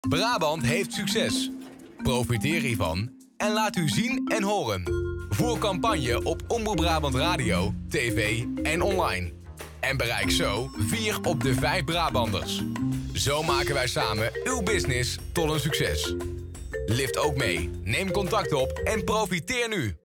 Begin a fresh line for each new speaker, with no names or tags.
Brabant heeft succes. Profiteer hiervan en laat u zien en horen. Voer campagne op Omroep Brabant Radio, TV en online. En bereik zo 4 op de 5 Brabanders. Zo maken wij samen uw business tot een succes. Lift ook mee. Neem contact op en profiteer nu.